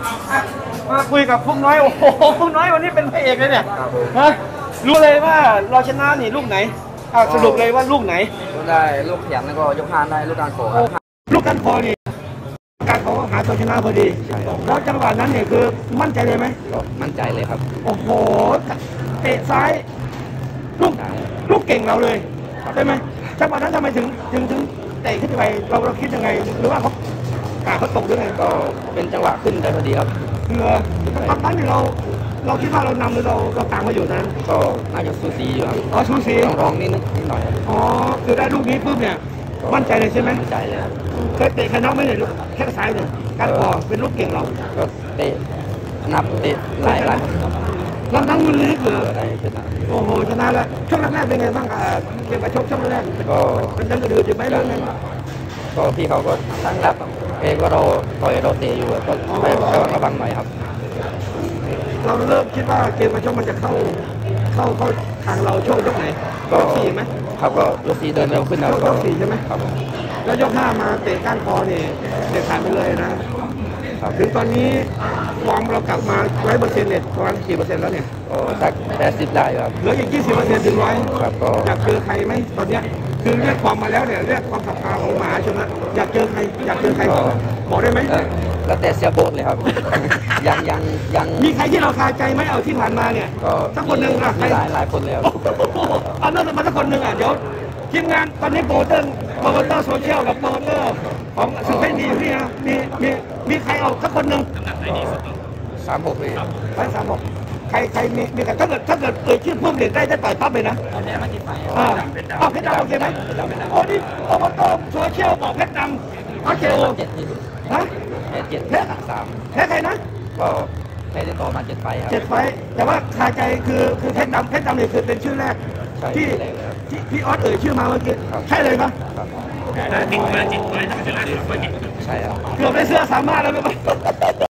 มาคุยกับพุ่งน้อยโอ้โหพุ่งน้อยวันนี้เป็นพระเอกเลยเนี่ยครับผมฮะรู้เลยว่าเราชนะนี่ลูกไหนสรุปเลยว่าลูกไหนลูกได้ลูกขยันแล้วก็ยกฮานได้ลูกการโขครับลูกกันคอนี่การขอหาตัวชนะพอดีใช่ครับแล้วจังหวะนั้นเนี่ยคือมั่นใจเลยไหมก็มั่นใจเลยครับโอ้โหเตะซ้ายลูกเก่งเราเลยใช่ไหมจังหวะนั้นทำไมถึงเตะขึ้นไปเราคิดยังไงหรือว่าเขาตกหรือไงก็เป็นจังหวะขึ้นได้พอดีครับเหงื่อตอนนั้นเนี่ยเราคิดว่าเรานำหรือเราตามมาอยู่นะก็น่าจะสูสีอยู่ครับอ๋อชูสีต้องร้องนิดหน่อยครับอ๋อคือได้ลูกนี้ปุ๊บเนี่ยมั่นใจเลยใช่ไหมมั่นใจเลยครับเคยเตะใครน็อกไหมเนี่ยลูกแข้งซ้ายเนี่ยการคอเป็นลูกเก่งเราก็เตะนับเตะหลายครับเราทั้งมือนี้คือได้ชนะโอ้โหชนะแล้วช่วงแรกๆเป็นไงบ้างเกี่ยวกับช่วงแรกก็มันยังกระดืออยู่ไหมเรื่องนั้นก็พี่เขาก็ตั้งรับเอก็เราต่อยเราเตะอยู่ก็ไประวังหน่อยครับเราเริ่มคิดว่าเกมมาช่วงมันจะเข้าทางเราช่วงยกไหนก็สี่ไหมเขาก็ยกสีเดินเร็วขึ้นแล้วยกสี่ใช่ไหมครับผมแล้วยกห้ามาเตะก้านคอเนี่ยเด็ดขาดไปเลยนะถึงตอนนี้ฟอร์มเรากลับมา100%เนี่ยประมาณกี่เปอร์เซ็นต์แล้วเนี่ยก็สัก80ได้ครับเหลืออีก20%ถึง100 ครับก็อยากเจอใครไหมตอนเนี้ยคือเรียกความมาแล้วเนี่ยเรียกความศรัทธาของมหาชนนะอยากเจอใครบอกได้ไหมแล้วแต่เสียโบทเลยครับ ยังมีใครที่เราคาใจไหมเอาที่ผ่านมาเนี่ยก็สักคนหนึ่งอะใครมีหลายคนแล้วเอาเรื่องมาสักคนหนึ่งอ่ะเดี๋ยวทีมงานตอนนี้โปรโมเตอร์โซเชียลกับโปรโมเตอร์ของสุดเพ่นดีอยู่นี่นะมีใครเอาสักคนหนึ่ง 36เลยไป36ใครมีแต่ถ้าเกิดเอ่ยชื่อเพิ่มเด่นได้ต่อยปั๊บเลยนะเอาเพชรดำโอเคไหมโอ้นี่โปรโมเตอร์โซเชียลบอกเพชรดำเอาเจโอ 7ที่สุดฮะ 7 แพ้ 3 แพ้ใครนะก็แพ้ได้ต่อมา7 ไฟครับ 7 ไฟต์แต่ว่าคาใจคือเพชรดำเนี่ยคือเป็นชื่อแรกใช่ที่ชื่อแรกเลยครับที่พี่ออสเอ่ยชื่อมาเมื่อกี้ครับใช่เลยปะครับจิตไว้ถ้าชนะถือว่าจิตใช่ครับเกือบได้เสื้อสามารถแล้วไหม